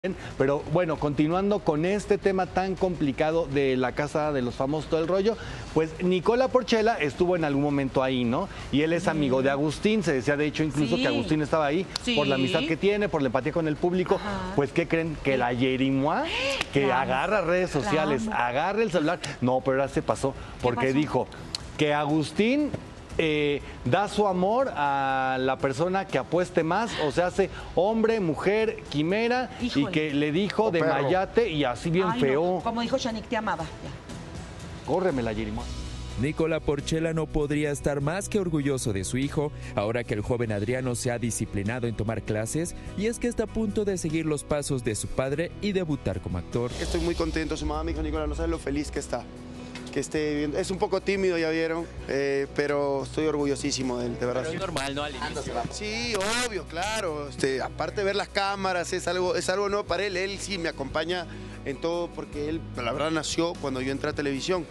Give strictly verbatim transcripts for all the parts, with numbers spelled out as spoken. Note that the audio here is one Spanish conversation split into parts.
Pero bueno, continuando con este tema tan complicado de la Casa de los Famosos, todo el rollo, pues Nicola Porchela estuvo en algún momento ahí, ¿no? Y él es amigo de Agustín, se decía de hecho incluso sí. que Agustín estaba ahí sí. por la amistad que tiene, por la empatía con el público. Ajá. Pues ¿qué creen? Que la Yerimoa, que claro. agarra redes sociales, claro. agarra el celular. No, pero ahora se pasó, porque pasó? dijo que Agustín... Eh, da su amor a la persona que apueste más, o sea, hace hombre, mujer, quimera, Híjole. y que le dijo o de perro. Mayate y así bien Ay, feo. No. Como dijo Shanique, te amaba. Ya. Córreme la Yerimoa. Nicola Porchela no podría estar más que orgulloso de su hijo, ahora que el joven Adriano se ha disciplinado en tomar clases, y es que está a punto de seguir los pasos de su padre y debutar como actor. Estoy muy contento, su mamá me dijo, Nicola, no sabes lo feliz que está. Que esté viendo. Es un poco tímido, ya vieron, eh, pero estoy orgullosísimo de él, de verdad. Pero es normal, ¿no? Al inicio. Sí, obvio, claro. Este, aparte de ver las cámaras, es algo, es algo nuevo para él. Él sí me acompaña en todo porque él, la verdad, nació cuando yo entré a televisión.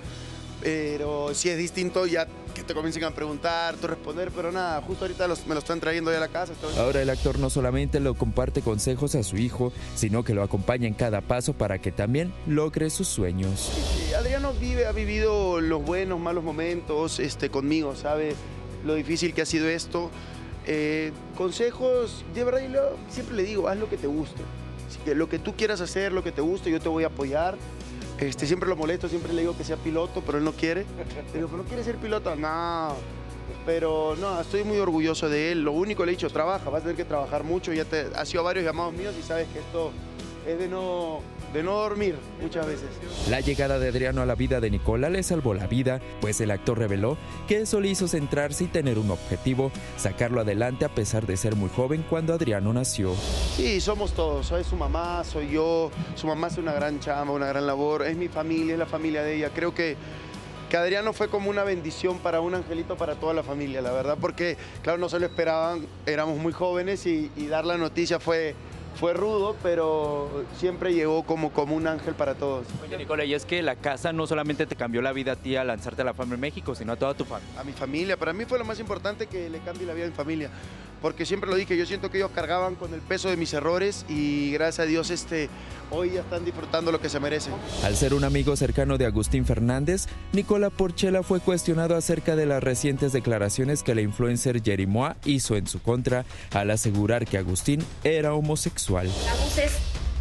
Pero sí es distinto ya que te comiencen a preguntar, tú responder, pero nada, justo ahorita los, me lo están trayendo ya a la casa. Ahora el actor no solamente lo comparte consejos a su hijo, sino que lo acompaña en cada paso para que también logre sus sueños. Sí, Adriano vive, ha vivido los buenos, malos momentos este, conmigo, sabe lo difícil que ha sido esto. Eh, consejos, de verdad, yo siempre le digo, haz lo que te guste. Así que lo que tú quieras hacer, lo que te guste, yo te voy a apoyar. Este, siempre lo molesto, siempre le digo que sea piloto, pero él no quiere. Le digo, ¿pero no quiere ser piloto? No. Pero no, estoy muy orgulloso de él. Lo único que le he dicho, trabaja, vas a tener que trabajar mucho. Ya te ha sido varios llamados míos y sabes que esto es de no, de no dormir muchas veces. La llegada de Adriano a la vida de Nicola le salvó la vida, pues el actor reveló que eso le hizo centrarse y tener un objetivo, sacarlo adelante a pesar de ser muy joven cuando Adriano nació. Sí, somos todos, soy su mamá, soy yo, su mamá hace una gran chamba, una gran labor, es mi familia, es la familia de ella. Creo que, que Adriano fue como una bendición para un angelito para toda la familia, la verdad, porque claro, no se lo esperaban, éramos muy jóvenes y, y dar la noticia fue... Fue rudo, pero siempre llegó como, como un ángel para todos. Oye, Nicola, y es que la casa no solamente te cambió la vida a ti al lanzarte a la fama en México, sino a toda tu familia. A mi familia. Para mí fue lo más importante que le cambie la vida a mi familia. Porque siempre lo dije, yo siento que ellos cargaban con el peso de mis errores y gracias a Dios este, hoy ya están disfrutando lo que se merecen. Al ser un amigo cercano de Agustín Fernández, Nicola Porchela fue cuestionado acerca de las recientes declaraciones que la influencer Yerimoa hizo en su contra al asegurar que Agustín era homosexual. Agus es,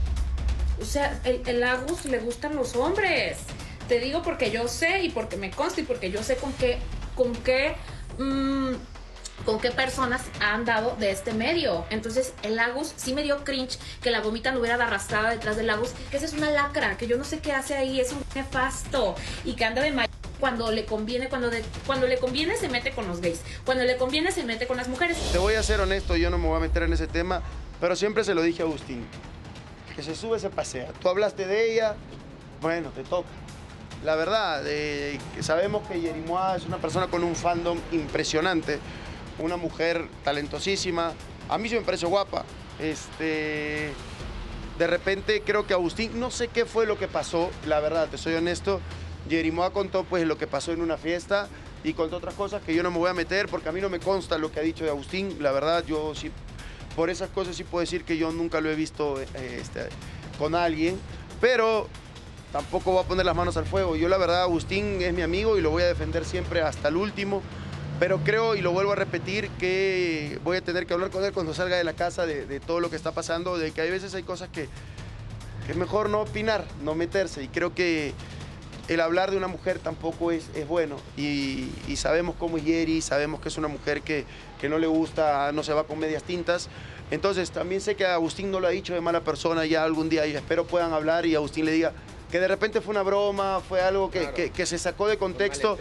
o sea, el, el Agus le gustan los hombres. Te digo porque yo sé y porque me consta y porque yo sé con qué, con qué, mmm, con qué personas han dado de este medio. Entonces el Agus sí me dio cringe que la gomita no hubiera arrastrada detrás del Agus, que esa es una lacra, que yo no sé qué hace ahí, es un nefasto y que anda de mal. Cuando le conviene, cuando, de, cuando le conviene se mete con los gays, cuando le conviene se mete con las mujeres. Te voy a ser honesto, yo no me voy a meter en ese tema, pero siempre se lo dije a Agustín, que se sube, se pasea. Tú hablaste de ella, bueno, te toca. La verdad, eh, que sabemos que Yerimoa es una persona con un fandom impresionante, una mujer talentosísima, a mí sí me parece guapa. Este, de repente creo que Agustín, no sé qué fue lo que pasó, la verdad, te soy honesto, Yerimoa contó pues lo que pasó en una fiesta y contó otras cosas que yo no me voy a meter porque a mí no me consta lo que ha dicho de Agustín, la verdad, yo sí, por esas cosas sí puedo decir que yo nunca lo he visto eh, este, con alguien, pero tampoco voy a poner las manos al fuego. Yo la verdad, Agustín es mi amigo y lo voy a defender siempre hasta el último, pero creo, y lo vuelvo a repetir, que voy a tener que hablar con él cuando salga de la casa de, de todo lo que está pasando, de que hay veces hay cosas que, que es mejor no opinar, no meterse, y creo que el hablar de una mujer tampoco es, es bueno, y, y sabemos cómo es Yeri, sabemos que es una mujer que, que no le gusta, no se va con medias tintas, entonces también sé que Agustín no lo ha dicho de mala persona, ya algún día, y espero puedan hablar y Agustín le diga que de repente fue una broma, fue algo que, claro, que, que se sacó de contexto.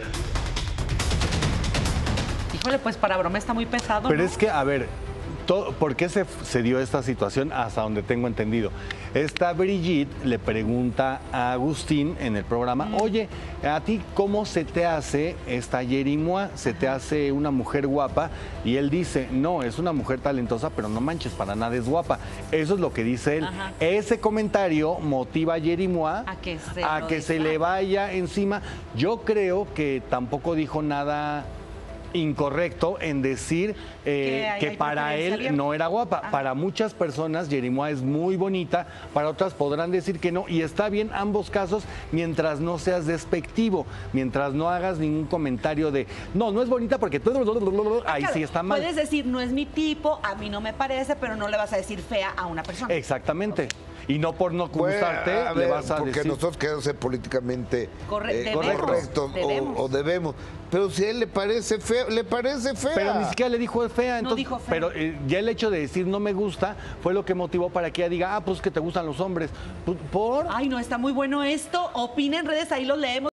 Híjole, pues para broma está muy pesado, Pero ¿no? es que, a ver, todo, ¿por qué se, se dio esta situación? Hasta donde tengo entendido. Esta Brigitte le pregunta a Agustín en el programa, mm. oye, ¿a ti cómo se te hace esta Yerimoa? ¿Se te hace una mujer guapa? Y él dice, no, es una mujer talentosa, pero no manches, para nada es guapa. Eso es lo que dice él. Ajá. Ese comentario motiva a Yerimoa a que se, a que se le vaya encima. Yo creo que tampoco dijo nada incorrecto en decir eh, Que hay- que hay para preferencia él abierta. no era guapa. Ajá. Para muchas personas Yerimoa es muy bonita, para otras podrán decir que no, y está bien ambos casos mientras no seas despectivo, mientras no hagas ningún comentario de no, no es bonita porque tú... ahí Claro, sí está mal. Puedes decir, no es mi tipo, a mí no me parece, pero no le vas a decir fea a una persona. Exactamente. Y no por no Bueno, gustarte a le ver, vas a porque decir... nosotros queremos ser políticamente Corre- eh, debemos, correctos debemos. O, o debemos. Pero si a él le parece feo, le parece fea. Pero ni siquiera le dijo fea, entonces, dijo fea. pero eh, ya el hecho de decir no me gusta fue lo que motivó para que ella diga, ah, pues que te gustan los hombres. Pues, ¿por? Ay, no, está muy bueno esto. Opina en redes, ahí lo leemos.